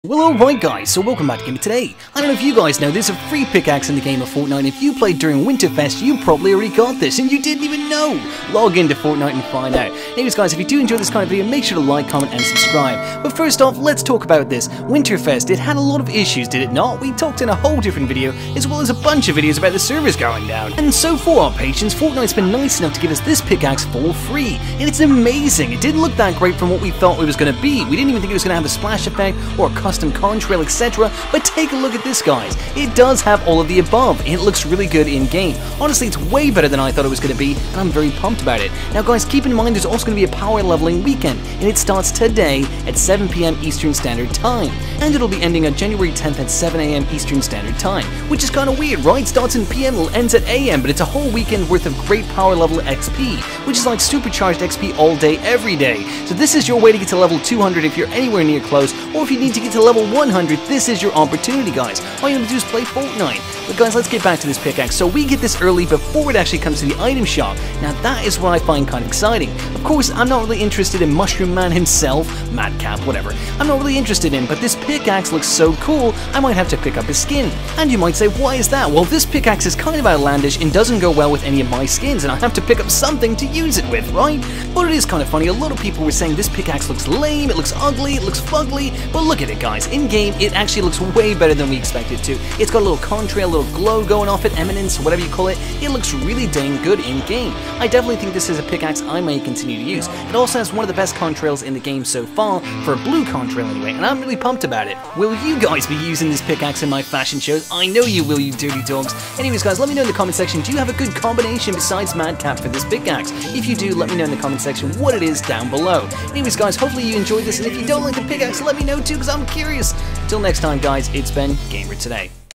Well, alright guys, so welcome back to Game Today. I don't know if you guys know, there's a free pickaxe in the game of Fortnite. If you played during Winterfest, you probably already got this, and you didn't even know! Log into Fortnite and find out. Anyways guys, if you do enjoy this kind of video, make sure to like, comment, and subscribe. But first off, let's talk about this. Winterfest, it had a lot of issues, did it not? We talked in a whole different video, as well as a bunch of videos about the servers going down. And so for our patience, Fortnite's been nice enough to give us this pickaxe for free. And it's amazing! It didn't look that great from what we thought it was going to be. We didn't even think it was going to have a splash effect, or a custom contrail, etc. But take a look at this, guys. It does have all of the above. It looks really good in game. Honestly, it's way better than I thought it was going to be, and I'm very pumped about it. Now guys, keep in mind there's also going to be a power leveling weekend, and it starts today at 7 PM Eastern Standard Time. And it'll be ending on January 10th at 7 AM Eastern Standard Time, which is kind of weird, right? Starts in PM, ends at AM, but it's a whole weekend worth of great power level XP, which is like supercharged XP all day, every day. So this is your way to get to level 200 if you're anywhere near close, or if you need to get to level 100, this is your opportunity, guys. All you have to do is play Fortnite. But guys, let's get back to this pickaxe. So we get this early before it actually comes to the item shop. Now that is what I find kind of exciting. Of course, I'm not really interested in Mushroom Man himself, Madcap, whatever. I'm not really interested in, but this pickaxe looks so cool, I might have to pick up his skin. And you might say, why is that? Well, this pickaxe is kind of outlandish and doesn't go well with any of my skins, and I have to pick up something to use it with, right? But it is kind of funny. A lot of people were saying this pickaxe looks lame, it looks ugly, it looks fugly, but look at it, guys. In game, it actually looks way better than we expected it to. It's got a little contrail, a little glow going off it, eminence, whatever you call it. It looks really dang good in game. I definitely think this is a pickaxe I may continue to use. It also has one of the best contrails in the game so far, for a blue contrail anyway, and I'm really pumped about it. Will you guys be using this pickaxe in my fashion shows? I know you will, you dirty dogs. Anyways guys, let me know in the comment section, do you have a good combination besides Madcap for this pickaxe? If you do, let me know in the comment section what it is down below. Anyways guys, hopefully you enjoyed this, and if you don't like the pickaxe, let me know too, because I'm curious. Till next time guys, it's been Gamer Today.